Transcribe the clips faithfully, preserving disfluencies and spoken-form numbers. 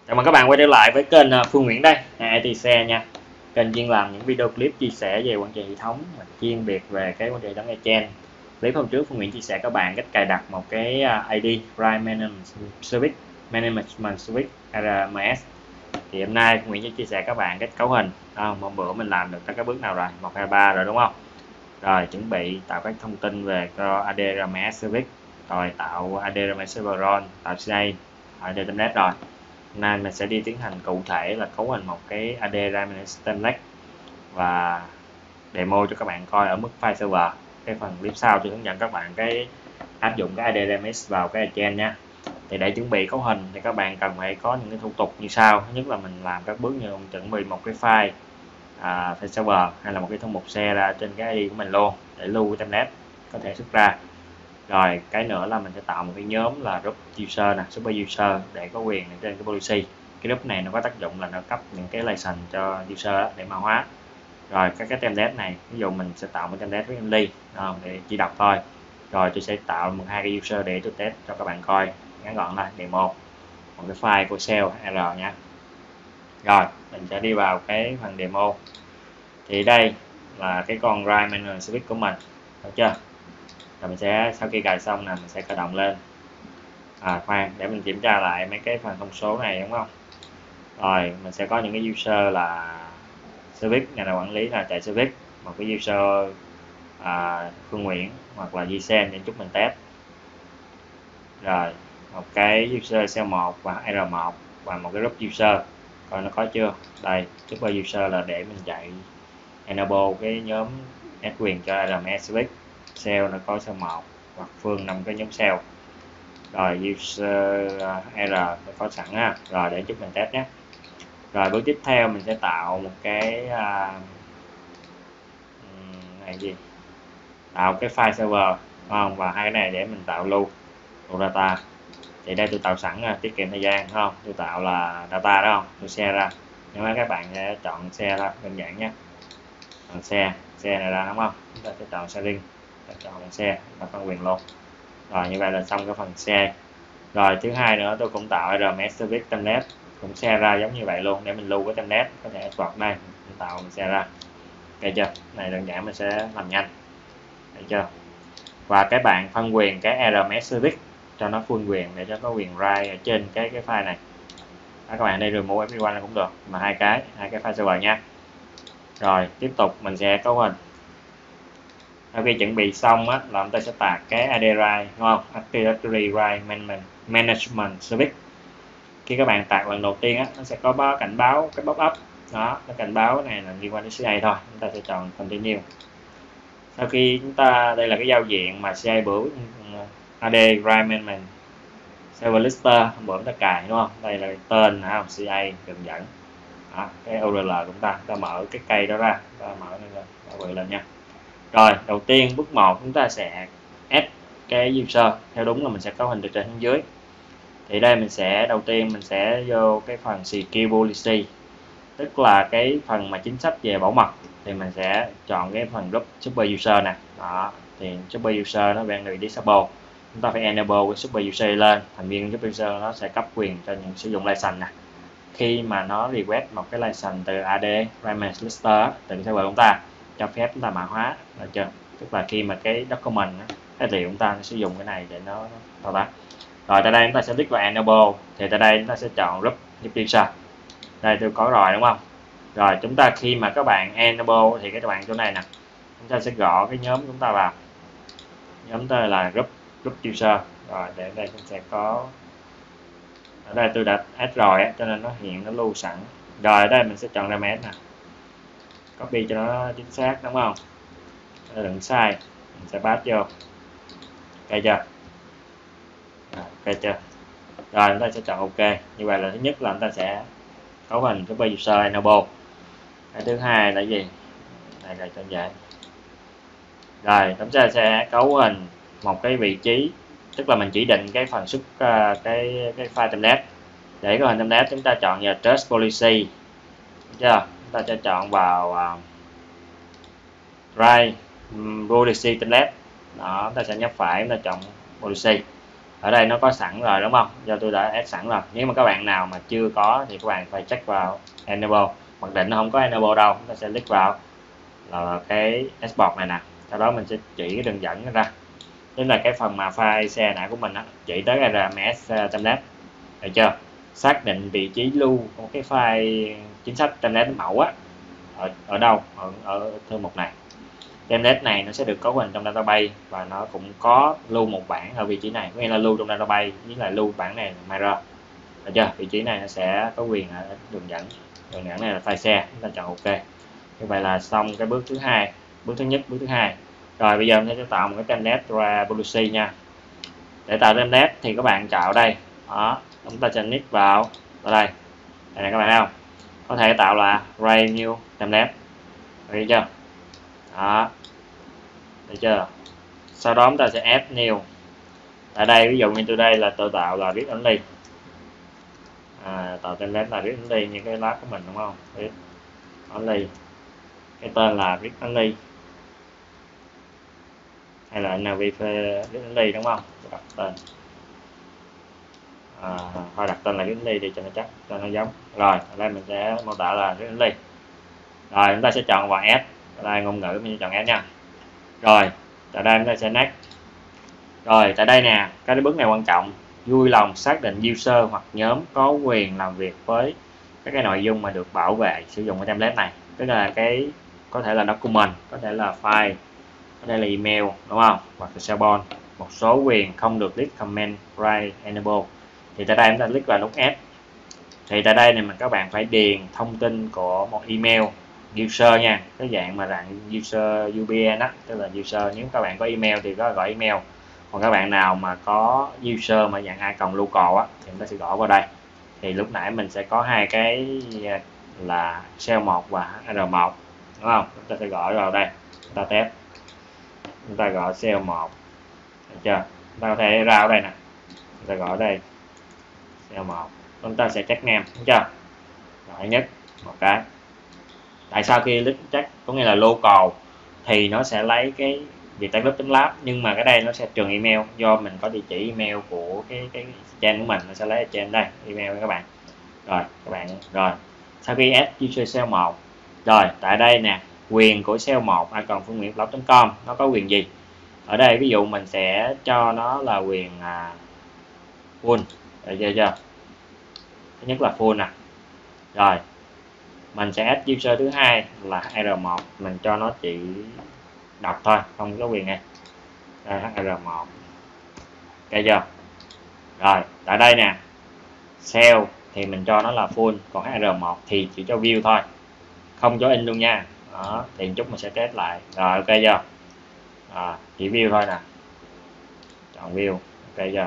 Chào mừng các bạn quay trở lại với kênh à, Phương Nguyễn đây, i tê xe nha. Kênh chuyên làm những video clip chia sẻ về quản trị hệ thống, chuyên biệt về cái quản trị hệ thống e-chain. Clip hôm trước Phương Nguyễn chia sẻ các bạn cách cài đặt một cái à, i đê Ride Management Service, Management Service rờ em ét. Thì hôm nay Phương Nguyễn sẽ chia sẻ các bạn cách cấu hình. À, một bữa mình làm được các bước nào rồi, một hai ba rồi đúng không? Rồi chuẩn bị tạo các thông tin về a đê rờ em ét Service, rồi tạo a đê rờ em ét Server Role, tạo xê a, a đê template rồi. Nên mình sẽ đi tiến hành cụ thể là cấu hình một cái a đê Ramenes template và demo cho các bạn coi ở mức file server. Cái phần clip sau tôi hướng dẫn các bạn cái áp dụng cái a đê Ramenes vào cái e-chain nha. Thì để chuẩn bị cấu hình thì các bạn cần phải có những cái thủ tục như sau. Thứ nhất là mình làm các bước như chuẩn bị một cái file à, file server hay là một cái thông mục xe ra trên cái i đê của mình luôn để lưu cái template có thể xuất ra. Rồi cái nữa là mình sẽ tạo một cái nhóm là group user nè, super user để có quyền trên cái policy. Cái group này nó có tác dụng là nó cấp những cái license cho user để mã hóa. Rồi các cái template này, ví dụ mình sẽ tạo một template với Emily để chỉ đọc thôi. Rồi tôi sẽ tạo một hai cái user để tôi test cho các bạn coi, ngắn gọn là demo một cái file của Shell R nha. Rồi mình sẽ đi vào cái phần demo. Thì đây là cái con Ride Management Service của mình, được chưa? Rồi mình sẽ sau khi cài xong là mình sẽ khởi động lên. À khoan, để mình kiểm tra lại mấy cái phần thông số này đúng không? Rồi mình sẽ có những cái user là service, nhà nào quản lý là chạy service, một cái user à, Phương Nguyễn hoặc là Gsen để chút mình test. Rồi một cái user cell một và R một và một cái group user, coi nó có chưa. Đây super user là để mình chạy enable cái nhóm add quyền cho rờ em ét service. Cell nó có cell một hoặc Phương nằm cái nhóm cell. Rồi user R nó có sẵn ha. Rồi để chút mình test nhé. Rồi bước tiếp theo mình sẽ tạo một cái uh, này gì tạo cái file server không? Và hai cái này để mình tạo lưu lưu data. Thì đây tôi tạo sẵn tiết kiệm thời gian không? Tôi tạo là data đó không? Tôi share ra. Nếu mà các bạn sẽ chọn share ra đơn giản nhé. Chọn share, share này ra đúng không? Chúng ta sẽ chọn sharing, ta chọn share và phân quyền luôn. Rồi như vậy là xong cái phần share. Rồi thứ hai nữa tôi cũng tạo rờ em ét service template, cũng share ra giống như vậy luôn để mình lưu cái template, có thể export đây, mình tạo mình share ra. Được chưa? Này đơn giản mình sẽ làm nhanh. Được chưa? Và các bạn phân quyền cái rờ em ét service cho nó full quyền để cho có quyền write ở trên cái cái file này. Đó, các bạn đây remove everyone cũng được, mà hai cái hai cái file server nha. Rồi tiếp tục mình sẽ cấu hình. Sau khi chuẩn bị xong á, là chúng ta sẽ tag cái a đê Ride, đúng không? Active Directory Ride Management, Management Service. Khi các bạn tag lần đầu tiên á, nó sẽ có báo cảnh báo cái pop up đó, cái cảnh báo này là liên quan đến xê a thôi, chúng ta sẽ chọn Continue. Sau khi chúng ta, đây là cái giao diện mà xê a bữa a đê Ride Management Server Lister hôm bữa chúng ta cài đúng không? Đây là tên không? xê a đường dẫn. Đó, cái u rờ lờ của chúng ta, chúng ta mở cái cây đó ra, chúng ta mở lên, lên, lên nha. Rồi đầu tiên bước một chúng ta sẽ add cái user theo đúng là mình sẽ cấu hình từ trên xuống dưới. Thì đây mình sẽ đầu tiên mình sẽ vô cái phần secure policy, tức là cái phần mà chính sách về bảo mật, thì mình sẽ chọn cái phần group super user nè. Đó thì super user nó đang bị disable, chúng ta phải enable cái super user lên, thành viên super user nó sẽ cấp quyền cho những sử dụng license nè. Khi mà nó request một cái license từ a đê Ramenes Lister từ server chúng ta cho phép chúng ta mã hóa, được chưa? Tức là khi mà cái document cái liệu chúng ta sử dụng cái này để nó thao tác. Rồi tại đây chúng ta sẽ click vào enable, thì tại đây chúng ta sẽ chọn group user. Đây tôi có rồi đúng không? Rồi chúng ta khi mà các bạn enable thì các bạn chỗ này nè, chúng ta sẽ gõ cái nhóm chúng ta vào, nhóm tôi là group group user. Rồi để đây chúng sẽ có, ở đây tôi đã add rồi cho nên nó hiện nó lưu sẵn. Rồi ở đây mình sẽ chọn Ramenes nè, copy cho nó chính xác đúng không? Đừng sai, mình sẽ paste vô. Ok chưa? Ok chưa? Rồi chúng ta sẽ chọn ok. Như vậy là thứ nhất là chúng ta sẽ cấu hình super user enable. Cái thứ hai là gì? Đây là cho dễ. Rồi chúng ta sẽ cấu hình một cái vị trí, tức là mình chỉ định cái phần xuất uh, cái cái file template. Để cấu hình template chúng ta chọn vào trust policy, được chưa? Chúng ta sẽ chọn vào uh, Write policy template. Đó, chúng ta sẽ nhấp phải, chúng ta chọn policy. ở đây nó có sẵn rồi đúng không, do tôi đã add sẵn rồi. Nếu mà các bạn nào mà chưa có thì các bạn phải check vào enable, mặc định nó không có enable đâu, chúng ta sẽ click vào là cái export này nè, sau đó mình sẽ chỉ cái đường dẫn ra, tức là cái phần mà file share nãy của mình đó, chỉ tới rms template, được chưa? Xác định vị trí lưu của cái file chính sách template mẫu á ở, ở đâu, ở, ở thư mục này. Template này nó sẽ được cấu hình trong database và nó cũng có lưu một bản ở vị trí này, có nghĩa là lưu trong database với lại lưu bản này là mirror, được chưa? Vị trí này nó sẽ có quyền ở đường dẫn, đường dẫn này là file share, chúng ta chọn ok. Như vậy là xong cái bước thứ hai, bước thứ nhất, bước thứ hai. Rồi bây giờ mình sẽ tạo một cái template ra policy nha. Để tạo template thì các bạn chọn đây, đó, chúng ta sẽ click vào ở đây, đây này các bạn thấy không? Có thể tạo là create new template, được chưa? Đó, được chưa? Sau đó chúng ta sẽ add new. Ở đây ví dụ như tôi đây là tôi tạo là read only, à, tạo template là read only như cái lab của mình đúng không? Read only, cái tên là read only hay là en vê read only đúng không? Tôi đặt tên, à, thôi đặt tên là read only đi cho nó chắc, cho nó giống. Rồi ở đây mình sẽ mô tả là read only. Rồi chúng ta sẽ chọn vào add, ở đây ngôn ngữ mình sẽ chọn add nha. Rồi tại đây chúng ta sẽ next. Rồi tại đây nè, cái bước này quan trọng, vui lòng xác định user hoặc nhóm có quyền làm việc với các cái nội dung mà được bảo vệ sử dụng cái template này, tức là cái có thể là document, có thể là file, có thể là email đúng không, hoặc là SharePoint. Một số quyền không được click comment write enable. Thì tại đây chúng ta click vào nút add. Thì tại đây này mình các bạn phải điền thông tin của một email user nha, cái dạng mà dạng user u bê en á, tức là user, nếu các bạn có email thì có gọi email, còn các bạn nào mà có user mà dạng icon local á thì chúng ta sẽ gõ vào đây. Thì lúc nãy mình sẽ có hai cái là shell một và r một đúng không, chúng ta sẽ gõ vào đây, chúng ta test, chúng ta gõ shell một, được chưa? Chúng ta có thể ra ở đây nè, chúng ta gõ đây shell một, chúng ta sẽ check name, đúng chưa? Rồi nhất một cái, tại sao khi click check có nghĩa là local thì nó sẽ lấy cái vietnamweb.lab, nhưng mà cái đây nó sẽ trường email, do mình có địa chỉ email của cái cái chain của mình, nó sẽ lấy ở trên đây email các bạn. Rồi các bạn, rồi sau khi add user cell một, rồi tại đây nè, quyền của cell một icon phương nguyễn blog chấm com nó có quyền gì? Ở đây ví dụ mình sẽ cho nó là quyền à, full, được chưa chưa? Thứ nhất là full nè. Rồi mình sẽ add user thứ hai là r một, mình cho nó chỉ đọc thôi, không có quyền này. Đây, r một, ok chưa? Rồi tại đây nè, cell thì mình cho nó là full, còn r một thì chỉ cho view thôi, không cho in luôn nha. Đó, thì chút mình sẽ test lại. Rồi ok chưa? À, chỉ view thôi nè, chọn view, ok chưa?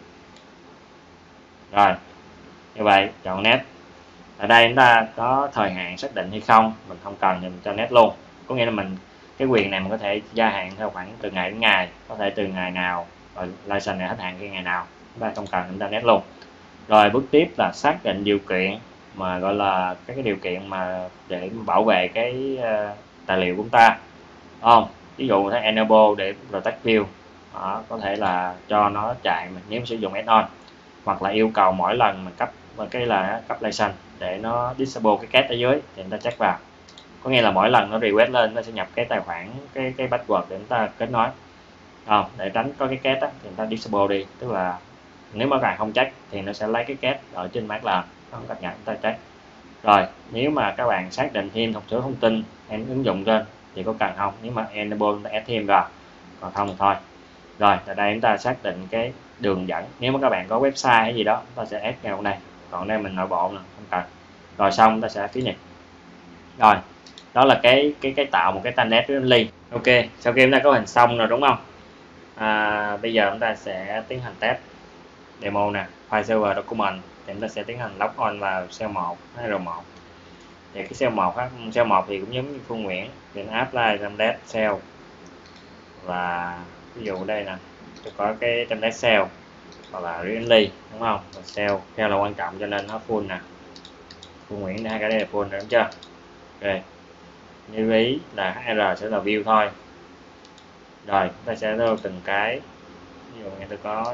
Rồi như vậy chọn net. Ở đây chúng ta có thời hạn xác định hay không, mình không cần thì mình cho net luôn, có nghĩa là mình cái quyền này mình có thể gia hạn theo khoảng từ ngày đến ngày, có thể từ ngày nào, rồi license này hết hạn cái ngày nào, chúng ta không cần chúng ta net luôn. Rồi bước tiếp là xác định điều kiện mà gọi là các cái điều kiện mà để bảo vệ cái uh, tài liệu của chúng ta, đúng không? Ví dụ là enable để protect view, đó, có thể là cho nó chạy mình nếu sử dụng add-on, hoặc là yêu cầu mỗi lần mình cấp cái là cấp license để nó disable cái cat ở dưới thì chúng ta check vào, có nghĩa là mỗi lần nó request lên nó sẽ nhập cái tài khoản cái cái password để chúng ta kết nối, không, để tránh có cái cat đó, thì chúng ta disable đi, tức là nếu mà các bạn không check thì nó sẽ lấy cái cat ở trên mát là không cập nhật, chúng ta check. Rồi nếu mà các bạn xác định thêm một số thông tin em ứng dụng trên thì có cần không, nếu mà enable chúng ta add thêm vào, còn không thì thôi. Rồi tại đây chúng ta xác định cái đường dẫn, nếu mà các bạn có website hay gì đó chúng ta sẽ add vào đây, còn đây mình nội bộ là không cần. Rồi xong chúng ta sẽ finish. Rồi đó là cái cái cái tạo một cái template only. Ok, sau khi chúng ta có hình xong rồi đúng không, à, bây giờ chúng ta sẽ tiến hành test demo nè, file server document thì chúng ta sẽ tiến hành log on vào cell một hay r một. Thì cái cell một á, cell một thì cũng giống như Phương Nguyễn, mình apply template cell, và ví dụ đây nè tôi có cái template cell hoặc là really đúng không, cell cell là quan trọng cho nên nó full nè, Phương Nguyễn hai cái đây là full rồi đúng chưa? Ok, như ý là r sẽ là view thôi. Rồi chúng ta sẽ lưu từng cái, ví dụ như tôi có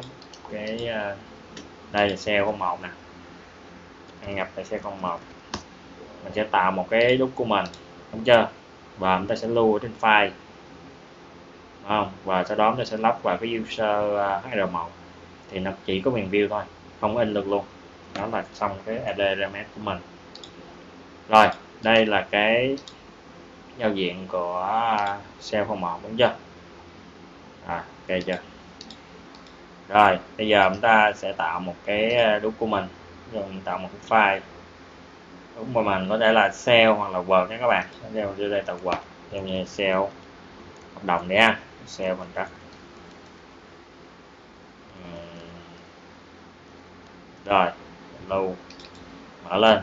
cái uh, đây là cell không một nè, đăng nhập tại cell không một, mình sẽ tạo một cái document, đúng chưa, và chúng ta sẽ lưu ở trên file, đúng không, và sau đó chúng ta sẽ lắp vào cái user uh, hát rờ một, thì nó chỉ có quyền view thôi, không in được luôn. Đó là xong cái a đê rờ em ét của mình. Rồi đây là cái giao diện của cell không một, đúng chưa, à, ok chưa. Rồi bây giờ chúng ta sẽ tạo một cái document, mình tạo một cái file document, có thể là cell hoặc là Word nha các bạn. Đưa đây tạo Word, theo như cell hợp đồng đấy ha, cell contract. Rồi lưu mở lên,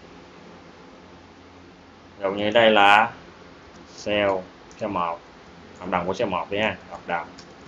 dụ như đây là cell cell một, hợp đồng của cell một đi ha, hợp đồng.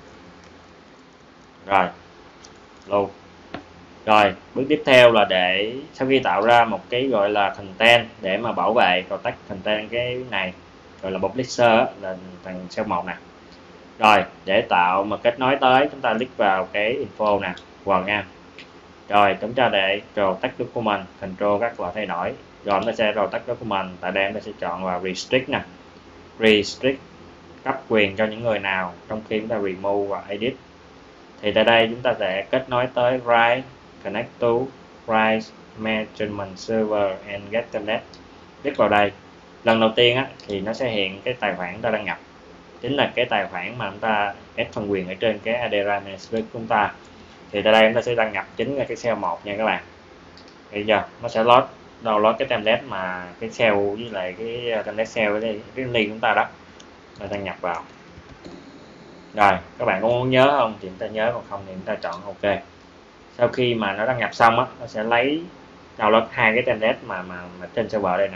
Rồi lưu. Rồi bước tiếp theo là để sau khi tạo ra một cái gọi là content để mà bảo vệ protect content cái này, gọi là publisher là thằng cell một nè. Rồi để tạo mà kết nối tới, chúng ta click vào cái info nè, vào nha. Rồi chúng ta để protect document, control các loại thay đổi. Rồi nó sẽ protect document, tại đây nó sẽ chọn vào restrict nè, restrict cấp quyền cho những người nào trong khi chúng ta remove và edit. Thì tại đây chúng ta sẽ kết nối tới write, connect to write management server and get template. Click vào đây, lần đầu tiên á, thì nó sẽ hiện cái tài khoản ta đăng nhập, chính là cái tài khoản mà chúng ta ép phân quyền ở trên cái a đê rờ management của chúng ta. Thì tại đây chúng ta sẽ đăng nhập chính là cái cell một nha các bạn. Bây giờ nó sẽ load download cái template mà cái cell với lại cái template cell cái, cái link chúng ta đó, là đăng nhập vào. Rồi các bạn có muốn nhớ không thì chúng ta nhớ, còn không thì chúng ta chọn ok. Sau khi mà nó đăng nhập xong á, nó sẽ lấy download hai cái template mà mà, mà trên server đây nè,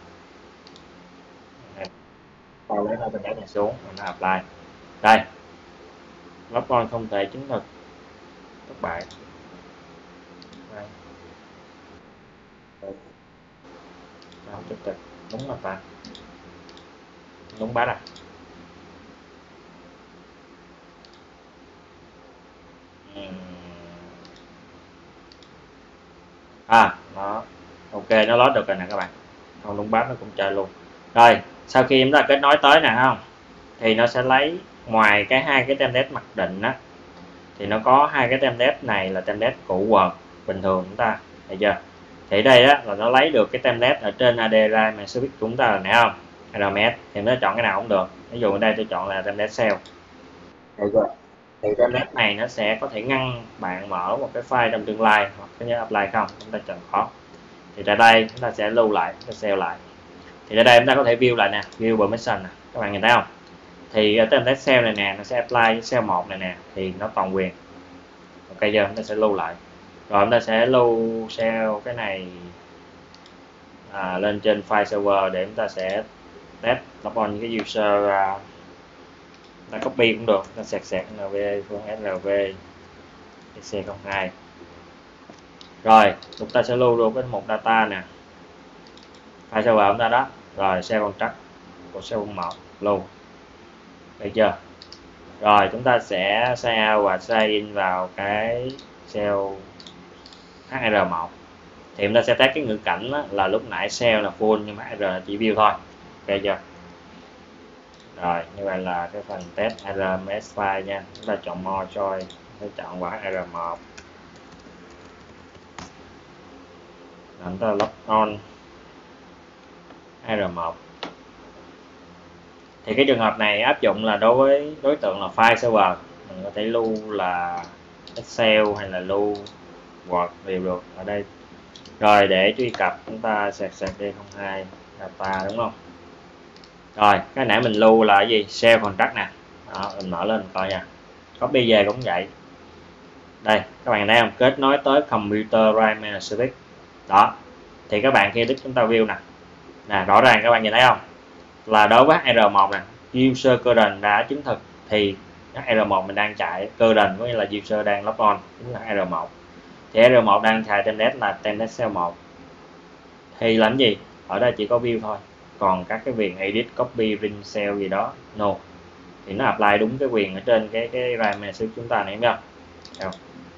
download lấy hai template này xuống và nó apply. Đây, logon không thể chứng thực thất bại. Đây. Đâu, tiếp tục đúng là ta đúng bát à. À nó ok, nó load được rồi nè các bạn, không đúng bát nó cũng chơi luôn. Rồi sau khi chúng ta kết nối tới nè không, thì nó sẽ lấy ngoài cái hai cái template mặc định á, thì nó có hai cái template này là template cũ Word bình thường chúng ta, thấy chưa. Thì đây á là nó lấy được cái template ở trên a đê rờ management của chúng ta rồi nè không, rờ em ét, thì nó chọn cái nào cũng được. Ví dụ ở đây tôi chọn là template cell, thấy chưa. Thì template này nó sẽ có thể ngăn bạn mở một cái file trong tương lai, hoặc cái nhớ apply không, chúng ta chọn khó. Thì tại đây chúng ta sẽ lưu lại, chúng ta save lại. Thì ở đây chúng ta có thể view lại nè, view permission nè, các bạn nhìn thấy không. Thì ở template cell này nè, nó sẽ apply với cell một này nè, thì nó toàn quyền. Ok giờ chúng ta sẽ lưu lại. Rồi chúng ta sẽ lưu cell cái này à, lên trên file server để chúng ta sẽ test logon cái user, uh, ta copy cũng được, ta sẹt sẹt nv phương srv c không hai. Rồi chúng ta sẽ lưu luôn cái một data nè, file server chúng ta đó. Rồi cell contract của cell một lưu, được chưa. Rồi chúng ta sẽ sign out và sign in vào cái cell hát rờ một. Thì chúng ta sẽ test cái ngữ cảnh đó, là lúc nãy cell là full nhưng mà hát rờ là chỉ view thôi, ok chưa. Rồi như vậy là cái phần test rờ em ét file nha, chúng ta chọn more choice, chúng ta chọn vào hát rờ một, chúng ta log on hát rờ một. Thì cái trường hợp này áp dụng là đối với đối tượng là file server, mình có thể lưu là Excel hay là lưu Word đều được ở đây. Rồi để truy cập chúng ta sạc sạc D không hai data, đúng không. Rồi cái nãy mình lưu là cái gì, cell contract nè. Đó, mình mở lên coi nha, copy về cũng vậy. Đây các bạn thấy không, kết nối tới computer right management đó. Thì các bạn khi chúng ta view nè, nè rõ ràng các bạn nhìn thấy không, là đối với hát rờ một nè, user current đã chứng thực, thì hát rờ một mình đang chạy current, có nghĩa là user đang log on, chính là hát rờ một. Thì hát rờ một đang xài template là template cell một, thì làm gì ở đây chỉ có view thôi, còn các cái quyền edit, copy, ring cell gì đó no, thì nó apply đúng cái quyền ở trên cái cái RAM này của chúng ta này, biết không.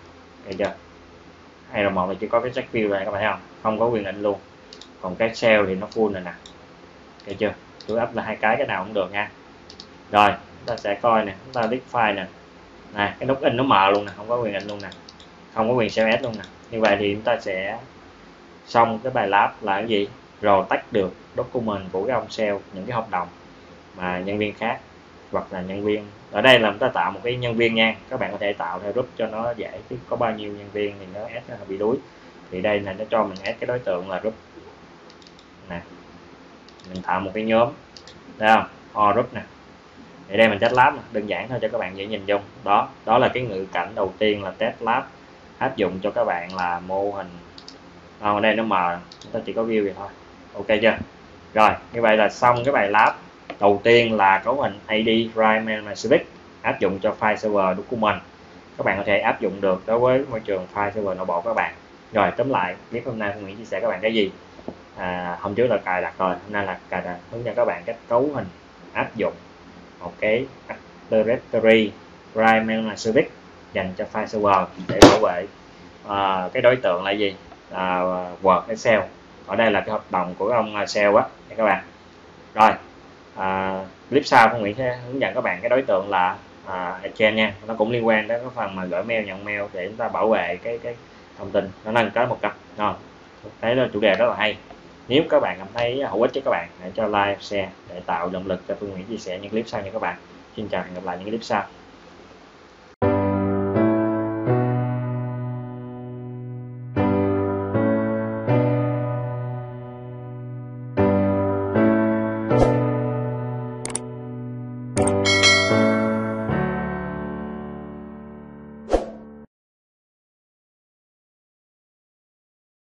Được chưa? hai R một là chỉ có cái check view này các bạn thấy không, không có quyền định luôn, còn cái cell thì nó full rồi nè. Được chưa? Tôi up là hai cái cái nào cũng được nha. Rồi chúng ta sẽ coi nè, chúng ta click file nè, này cái nút in nó mờ luôn nè, không có quyền định luôn nè, không có quyền xê S luôn nè. Như vậy thì chúng ta sẽ xong cái bài lab là cái gì, rồi tách được document của cái ông sale, những cái hợp đồng mà nhân viên khác hoặc là nhân viên ở đây là chúng ta tạo một cái nhân viên nha, các bạn có thể tạo theo group cho nó dễ, chứ có bao nhiêu nhân viên thì nó add nó bị đuối. Thì đây là nó cho mình add cái đối tượng là group nè, mình tạo một cái nhóm, thấy không, o group nè. Thì đây mình test lab, đơn giản thôi cho các bạn dễ nhìn dung. Đó, đó là cái ngữ cảnh đầu tiên là test lab, áp dụng cho các bạn là mô hình. Ở đây nó mờ, chúng ta chỉ có view vậy thôi. Ok chưa? Rồi, như vậy là xong cái bài lab đầu tiên là cấu hình a đê Write Management Service áp dụng cho file server document. Các bạn có thể áp dụng được đối với môi trường file server nội bộ các bạn. Rồi, tóm lại, biết hôm nay tôi nghĩ chia sẻ các bạn cái gì? À, hôm trước là cài đặt rồi, hôm nay là cài đặt hướng dẫn các bạn cách cấu hình áp dụng một cái directory Write Management Service dành cho file server để bảo vệ à, cái đối tượng là gì? À, Word, Excel. Ở đây là cái hợp đồng của ông sale á các bạn. Rồi à, clip sau tôi nghĩ sẽ hướng dẫn các bạn cái đối tượng là à, exchange nha, nó cũng liên quan đến cái phần mà gửi mail nhận mail để chúng ta bảo vệ cái cái thông tin, nó nâng cấp một cấp. Rồi thấy là chủ đề rất là hay. Nếu các bạn cảm thấy hữu ích cho các bạn, hãy cho like share để tạo động lực cho Phương Nguyễn chia sẻ những clip sau nha các bạn. Xin chào và hẹn gặp lại những clip sau.